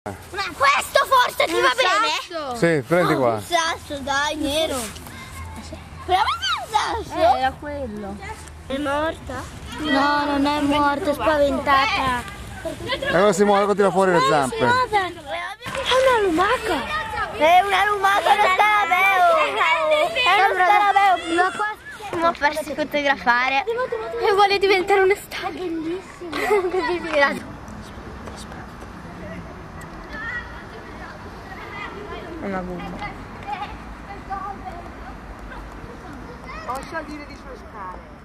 Ma questo forse ti va bene? Sì, prendi qua. Un sasso, dai, nero. Proviamo un sasso. Era quello. È morta? No, non è morta, è spaventata. E ora si muove, continua fuori le zampe. È una lumaca. È una lumaca, uno scarabeo. È uno scarabeo. Ma qua Stiamo per fotografare. e vuole diventare una star. Bellissimo. Una bomba. Posso dire di sue scale?